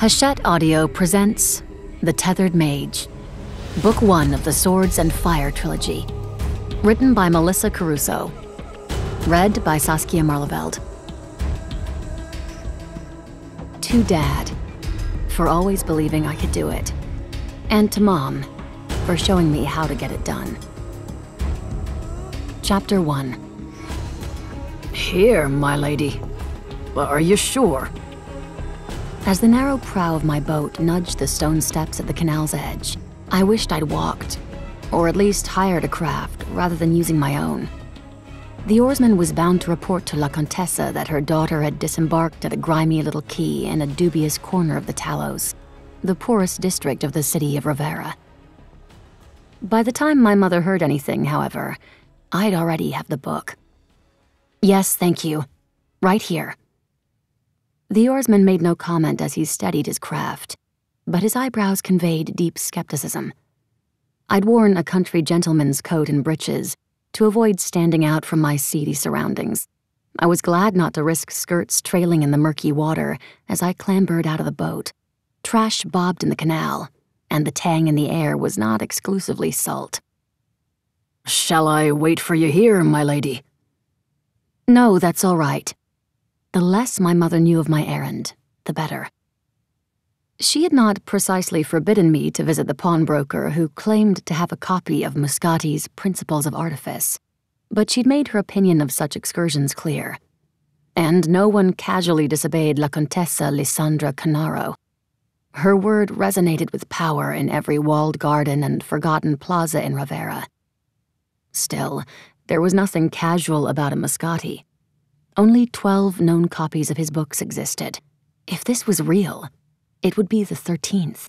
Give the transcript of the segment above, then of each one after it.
Hachette Audio presents The Tethered Mage, Book 1 of the Swords and Fire trilogy. Written by Melissa Caruso. Read by Saskia Maarleveld. To Dad, for always believing I could do it. And to Mom, for showing me how to get it done. Chapter 1. Here, my lady. Are you sure? As the narrow prow of my boat nudged the stone steps at the canal's edge, I wished I'd walked, or at least hired a craft rather than using my own. The oarsman was bound to report to La Contessa that her daughter had disembarked at a grimy little quay in a dubious corner of the Talos, the poorest district of the city of Raverran. By the time my mother heard anything, however, I'd already have the book. Yes, thank you. Right here. The oarsman made no comment as he steadied his craft, but his eyebrows conveyed deep skepticism. I'd worn a country gentleman's coat and breeches to avoid standing out from my seedy surroundings. I was glad not to risk skirts trailing in the murky water as I clambered out of the boat. Trash bobbed in the canal, and the tang in the air was not exclusively salt. Shall I wait for you here, my lady? No, that's all right. The less my mother knew of my errand, the better. She had not precisely forbidden me to visit the pawnbroker who claimed to have a copy of Muscati's Principles of Artifice, but she'd made her opinion of such excursions clear. And no one casually disobeyed La Contessa Lisandra Canaro. Her word resonated with power in every walled garden and forgotten plaza in Raverran. Still, there was nothing casual about a Muscati. Only 12 known copies of his books existed. If this was real, it would be the 13th.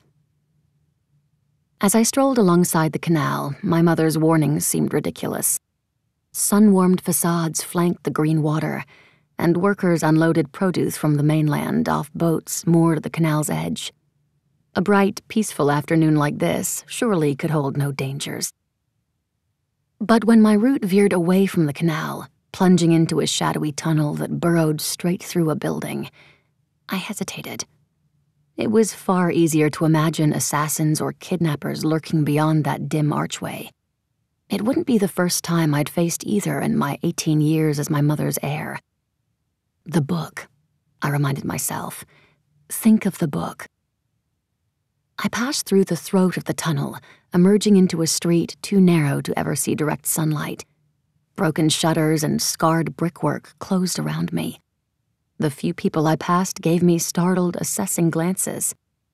As I strolled alongside the canal, my mother's warnings seemed ridiculous. Sun-warmed facades flanked the green water, and workers unloaded produce from the mainland off boats moored at the canal's edge. A bright, peaceful afternoon like this surely could hold no dangers. But when my route veered away from the canal, plunging into a shadowy tunnel that burrowed straight through a building, I hesitated. It was far easier to imagine assassins or kidnappers lurking beyond that dim archway. It wouldn't be the first time I'd faced either in my 18 years as my mother's heir. The book, I reminded myself. Think of the book. I passed through the throat of the tunnel, emerging into a street too narrow to ever see direct sunlight. Broken shutters and scarred brickwork closed around me. The few people I passed gave me startled, assessing glances.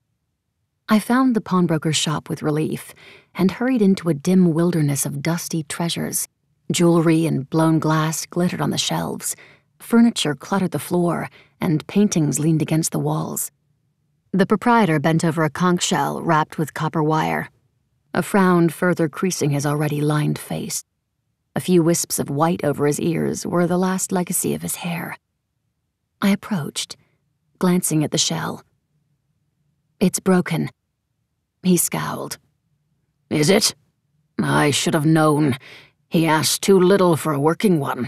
I found the pawnbroker's shop with relief and hurried into a dim wilderness of dusty treasures. Jewelry and blown glass glittered on the shelves. Furniture cluttered the floor, and paintings leaned against the walls. The proprietor bent over a conch shell wrapped with copper wire, a frown further creasing his already lined face. A few wisps of white over his ears were the last legacy of his hair. I approached, glancing at the shell. It's broken. He scowled. Is it? I should have known. He asked too little for a working one.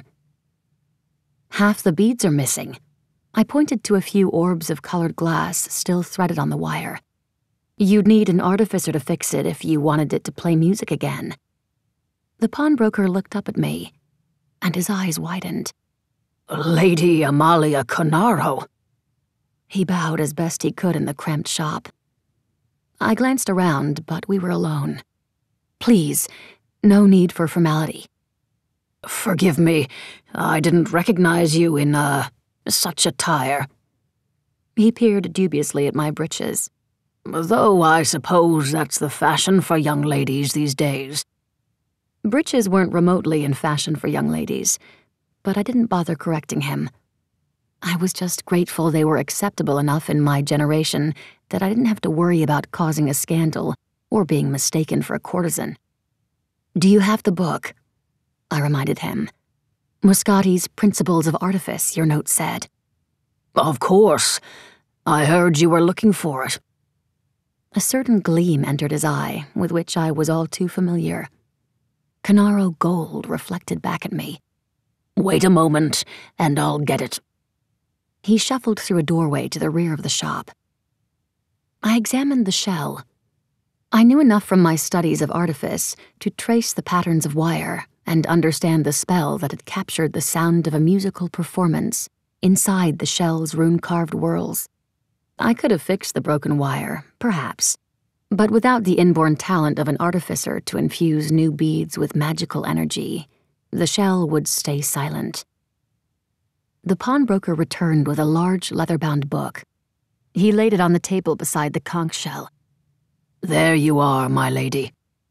Half the beads are missing. I pointed to a few orbs of colored glass still threaded on the wire. You'd need an artificer to fix it if you wanted it to play music again. The pawnbroker looked up at me, and his eyes widened. Lady Amalia Canaro. He bowed as best he could in the cramped shop. I glanced around, but we were alone. Please, no need for formality. Forgive me, I didn't recognize you in, such attire. He peered dubiously at my breeches. Though I suppose that's the fashion for young ladies these days. Breeches weren't remotely in fashion for young ladies, but I didn't bother correcting him. I was just grateful they were acceptable enough in my generation that I didn't have to worry about causing a scandal or being mistaken for a courtesan. Do you have the book? I reminded him. Muscati's Principles of Artifice, your note said. Of course. I heard you were looking for it. A certain gleam entered his eye, with which I was all too familiar. Canaro gold reflected back at me. Wait a moment, and I'll get it. He shuffled through a doorway to the rear of the shop. I examined the shell. I knew enough from my studies of artifice to trace the patterns of wire and understand the spell that had captured the sound of a musical performance inside the shell's rune-carved whorls. I could have fixed the broken wire, perhaps, but without the inborn talent of an artificer to infuse new beads with magical energy, the shell would stay silent. The pawnbroker returned with a large leather-bound book. He laid it on the table beside the conch shell. There you are, my lady.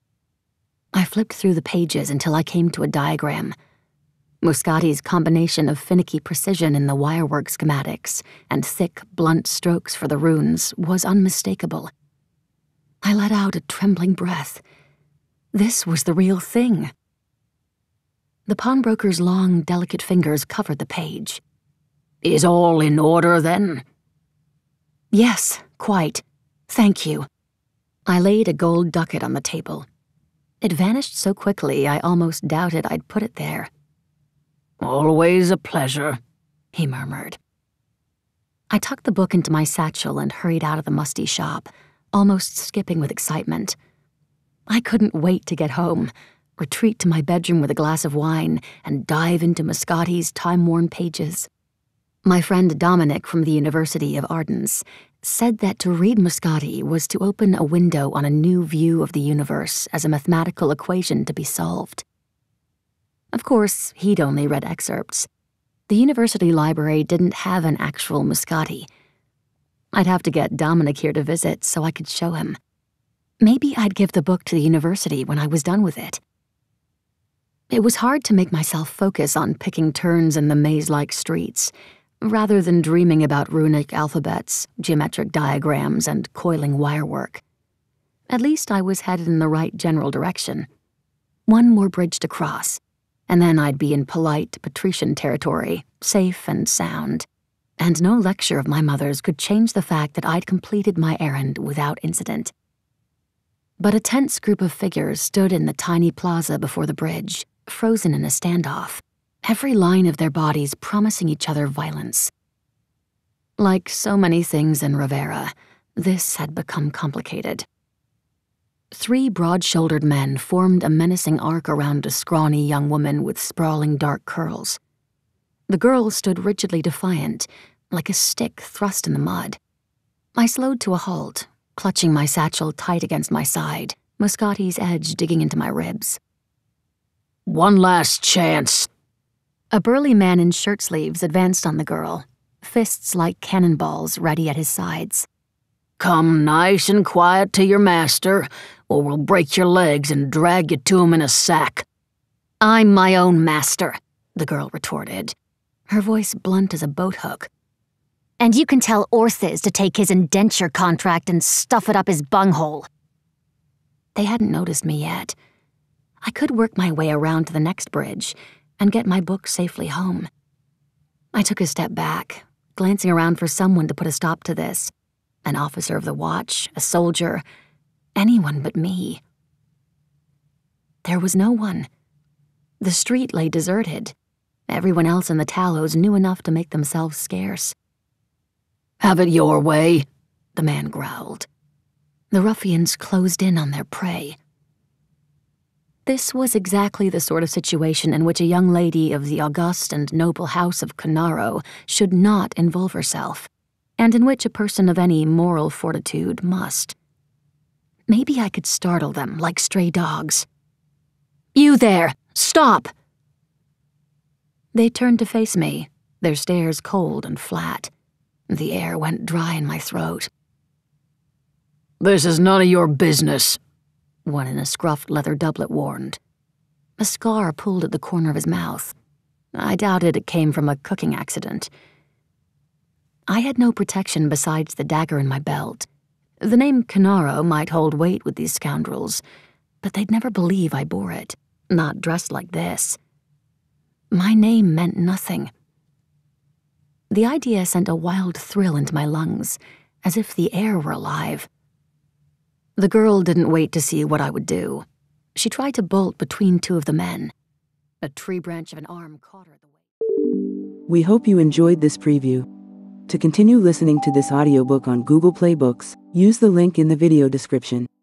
I flipped through the pages until I came to a diagram. Muscati's combination of finicky precision in the wirework schematics and thick, blunt strokes for the runes was unmistakable. I let out a trembling breath. This was the real thing. The pawnbroker's long, delicate fingers covered the page. Is all in order, then? Yes, quite. Thank you. I laid a gold ducat on the table. It vanished so quickly I almost doubted I'd put it there. Always a pleasure, he murmured. I tucked the book into my satchel and hurried out of the musty shop, almost skipping with excitement. I couldn't wait to get home, retreat to my bedroom with a glass of wine, and dive into Muscati's time-worn pages. My friend Dominic from the University of Ardens said that to read Muscati was to open a window on a new view of the universe as a mathematical equation to be solved. Of course, he'd only read excerpts. The university library didn't have an actual Muscati. I'd have to get Dominic here to visit so I could show him. Maybe I'd give the book to the university when I was done with it. It was hard to make myself focus on picking turns in the maze-like streets, rather than dreaming about runic alphabets, geometric diagrams, and coiling wirework. At least I was headed in the right general direction. One more bridge to cross, and then I'd be in polite patrician territory, safe and sound. And no lecture of my mother's could change the fact that I'd completed my errand without incident. But a tense group of figures stood in the tiny plaza before the bridge, frozen in a standoff, every line of their bodies promising each other violence. Like so many things in Raverra, this had become complicated. 3 broad-shouldered men formed a menacing arc around a scrawny young woman with sprawling dark curls. The girl stood rigidly defiant, like a stick thrust in the mud. I slowed to a halt, clutching my satchel tight against my side, Muscati's edge digging into my ribs. One last chance. A burly man in shirt sleeves advanced on the girl, fists like cannonballs ready at his sides. Come nice and quiet to your master, or we'll break your legs and drag you to him in a sack. I'm my own master, the girl retorted, her voice blunt as a boathook. And you can tell Orthiz to take his indenture contract and stuff it up his bunghole. They hadn't noticed me yet. I could work my way around to the next bridge and get my book safely home. I took a step back, glancing around for someone to put a stop to this. An officer of the watch, a soldier, anyone but me. There was no one. The street lay deserted. Everyone else in the tallows knew enough to make themselves scarce. Have it your way, the man growled. The ruffians closed in on their prey. This was exactly the sort of situation in which a young lady of the august and noble house of Conaro should not involve herself, and in which a person of any moral fortitude must. Maybe I could startle them like stray dogs. You there! Stop! They turned to face me, their stares cold and flat. The air went dry in my throat. This is none of your business, one in a scruffed leather doublet warned. A scar pulled at the corner of his mouth. I doubted it came from a cooking accident. I had no protection besides the dagger in my belt. The name Canaro might hold weight with these scoundrels, but they'd never believe I bore it, not dressed like this. My name meant nothing. The idea sent a wild thrill into my lungs, as if the air were alive. The girl didn't wait to see what I would do. She tried to bolt between 2 of the men. A tree branch of an arm caught her at the waist. We hope you enjoyed this preview. To continue listening to this audiobook on Google Play Books, Use the link in the video description.